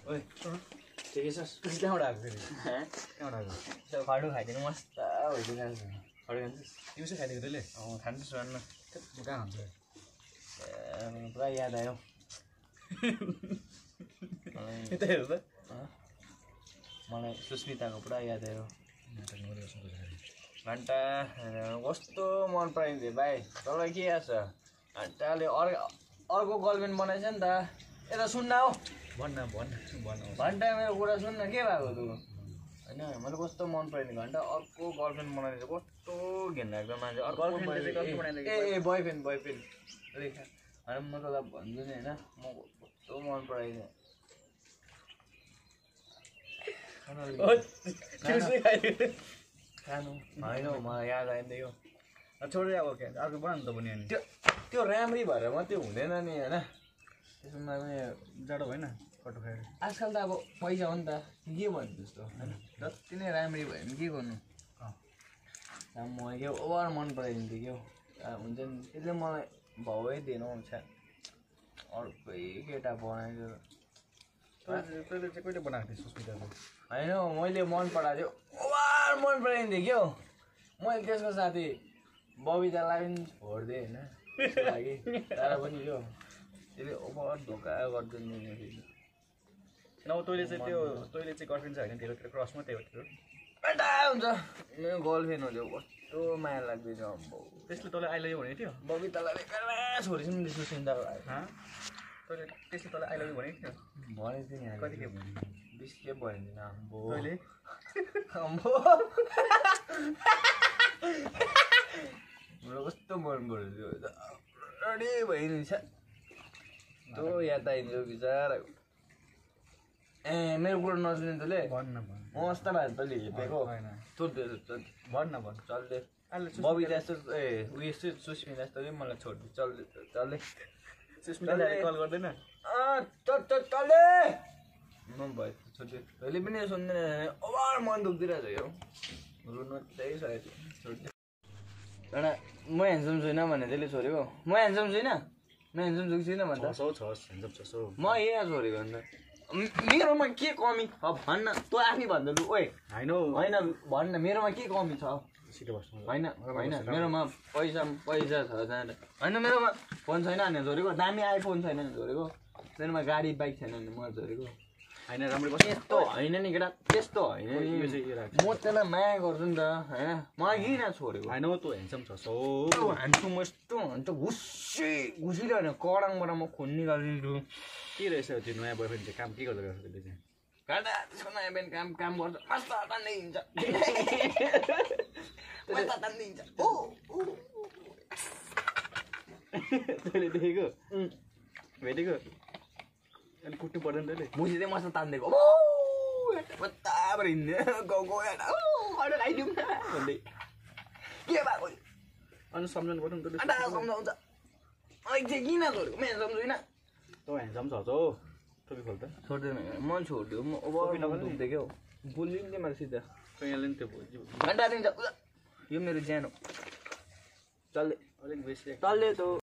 ओइ ठिकै छस् कहाँबाट आएको फेरि कहाँबाट आएको त्यो खड्डु खाइदिनु मस्त भइदिनु खड्डु खान्छस् तिमी चाहिँ खाइदिएको तैँले खान्छु सुन म कहाँ खान्छु पुरा याद आयो यतै हेर त मलाई सुस्मिताको पुरा याद आयो घन्टा कस्तो मन पराइन्थ्यो भाइ तँलाई के याद छ घन्टाले अर्को गर्लफ्रेन्ड बनाएछ नि त यता सुन्न हौ भन्न घन्टा मेरो कुरा सुन्न के भएको तँ होइन मैले कस्तो मन पराइन्थ्यो घन्टा अर्को गर्लफ्रेन्ड बनाइदिन्छ कस्तो घिन लाग्दो मान्छे अर्को ए बोयफ्रेन्ड रेखा होइन म तँलाई भन्छु नि होइन म कस्तो मन पराइदिएँ खानु होइन हौ मलाई याद आइदियो छोडेर अब के अर्को बना नि त बनियो नि त्यो राम्री भएर मात्रै हुँदैन नि होइन त्यसमा पनि जाडो भएन कटो खाएर आजकल त अब पैसा हो नि त के भन्नु त्यस्तो होइन जति नै राम्री भयो भने के गर्नु म के ओभर मन पराइदिन्थ्यो क्या हुन्छ नि त्यसले मलाई भावै दिएन हुन्छ अर्कै केटा बनाइदियो तैँले चाहिँ कहिले बनाएको थिएँ सुस्मिताको होइन मैले मन पराएको थियो ओभर मन पराइदिन्थेँ क्या मैले त्यसको साथी बबितालाई पनि छोडिदिएँ होइन त्यसको लागि तर पनि यो त्यसले ओभर धोका गरिदिनु नभए तैँले चाहिँ गर्लफ्रेन्ड चाहिँ होइन तेरो क्रस मात्रै हो तेरो बेटा हुन्छ मेरो गर्लफ्रेन्ड हो त्यो कस्तो माया लाग्दैछ त्यसले तँलाई आई लभ यु भनेको थियो बबितालाई बेकारमा छोडेछ नि त्यसको चिन्ता त्यसले तँलाई आई लभ यु भनेको थियो भनेको थिएँ नि कति खेप 20 खेप भयो नि आम्बो तैँले आम्बो मेरो कस्तो मन पऱ्यो त्यो रेडी भयो नि त्यो याद आइदियो बिचरा ए मेरो कुरा नसुने तँले भन्न म अस्ता भयो तैँले हेपेको भन्न चल्दै बबिता यस्तो ए उयो यस्तो सुस्मिता जस्तो मलाई छोडिदियो चल्दै सुस्मिताले कल गर्दैन चल्दै म भयो छोडिदियो तैँले पनि सुन्दैन ओभर मन दुख्दिरहेछ यो रुनु त्यही सकेको छोडिदियो एउटा म ह्यान्डसम छुइनँ भने त्यसले छोडेको म ह्यान्डसम छुइनँ म ह्यान्डसम छुइनँ भन्छ म यहाँ छोडेको अन्त मेरोमा के कमी छ भन्न तँ आफै भन्दा लु ओए होइन भन्न मेरोमा के कमी छ होइन मेरोमा पैसा छ होइन मेरोमा फोन छैन भने छोडेको दामी आइफोन छैन भने छोडेको मेरोमा गाडी बाइक छैन भने म छोडेको होइन राम्रो त्यस्तो होइन नि केटा त्यस्तो होइन नि म त्यसलाई माया गर्छु नि त होइन मलाई किन छोडेको होइन तँ ह्यान्डसम छ हान्छु म यस्तो अन्त घुसिरह्यो भने कडाङबाट म खुन निकालिदिन्छु के रहेछ त्यो नयाँ बोयफ्रेन्ड चाहिँ काम के गर्दो रहेछ त्यसले चाहिँ गाडा त्यसको नयाँ बिहान काम गर्छ मस्त तान्दै हिँड्छ तान्दै हिँड्छ तैँले देखेको भेटेको अनि कुट्नु पर्दैन तैँले मुसी चाहिँ मस्त तान्दिएको बत्ताबाट हिँड्ने गाउँको खाइदिउँ न भन्दै के भएको अनि सम्झाउनु पर्छ नि तैँले सम्झाउँछ अहिले चाहिँ किन छोडेको मेरो सम्झुइनँ तँ ह्यान्डसम छ हौ टोपी खोल त छोड्दैन म छोडिदियो म ओभर दुख्दै क्या बोल्यो नि मैले सिधा तैँले नि त्यो घन्टा दिन्छ यो मेरो ज्यान हो चल्दै अलिक बेसी चल्दै त